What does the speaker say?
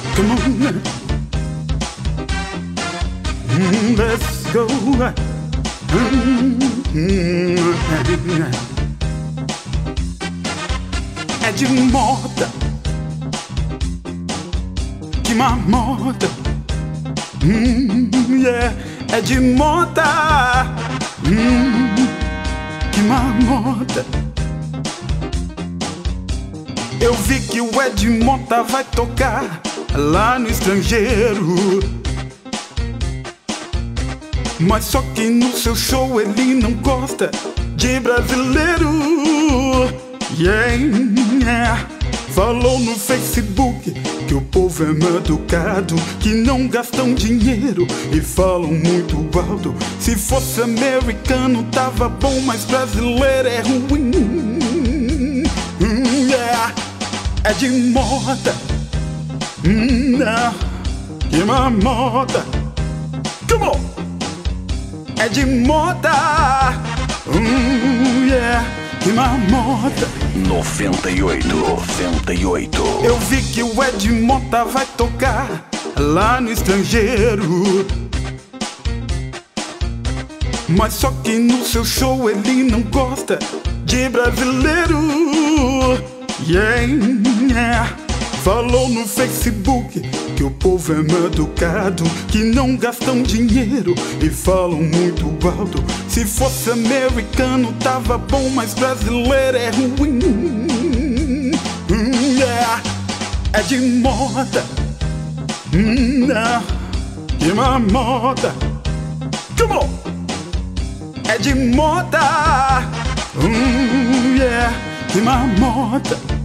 Come on, let's go. É de moda que marmota. Yeah. É de moda que marmota. Eu vi que o Ed Mota vai tocar lá no estrangeiro, mas só que no seu show ele não gosta de brasileiro. Yeah. Falou no Facebook que o povo é mal educado, que não gastam dinheiro e falam muito alto. Se fosse americano tava bom, mas brasileiro é ruim. Yeah. É de moda que marmota. Come on. É de moda yeah, que marmota. 98. Eu vi que o Ed Mota vai tocar lá no estrangeiro, mas só que no seu show ele não gosta de brasileiro. Yeah. Falou no Facebook que o povo é mal educado, que não gastam dinheiro e falam muito alto. Se fosse americano tava bom, mas brasileiro é ruim. Yeah. É de moda que marmota. Come on. É de moda yeah, que marmota.